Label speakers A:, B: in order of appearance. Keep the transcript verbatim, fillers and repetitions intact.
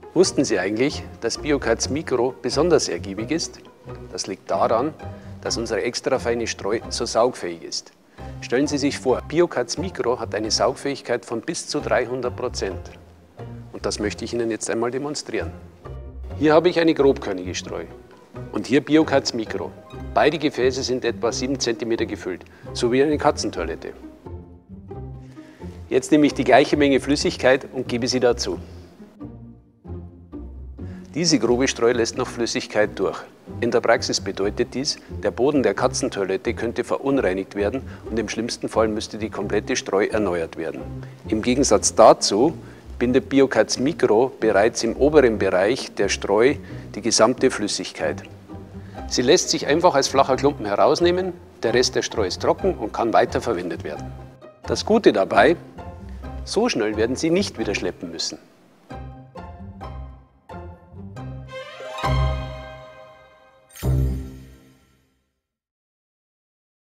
A: Wussten Sie eigentlich, dass BioCats Micro besonders ergiebig ist? Das liegt daran, dass unsere extra feine Streu so saugfähig ist. Stellen Sie sich vor, BioCats Micro hat eine Saugfähigkeit von bis zu dreihundert Prozent. Und das möchte ich Ihnen jetzt einmal demonstrieren. Hier habe ich eine grobkörnige Streu und hier BioCats Micro. Beide Gefäße sind etwa sieben Zentimeter gefüllt, so wie eine Katzentoilette. Jetzt nehme ich die gleiche Menge Flüssigkeit und gebe sie dazu. Diese grobe Streu lässt noch Flüssigkeit durch. In der Praxis bedeutet dies, der Boden der Katzentoilette könnte verunreinigt werden und im schlimmsten Fall müsste die komplette Streu erneuert werden. Im Gegensatz dazu bindet BioCats Micro bereits im oberen Bereich der Streu die gesamte Flüssigkeit. Sie lässt sich einfach als flacher Klumpen herausnehmen, der Rest der Streu ist trocken und kann weiterverwendet werden. Das Gute dabei: so schnell werden Sie nicht wieder schleppen müssen.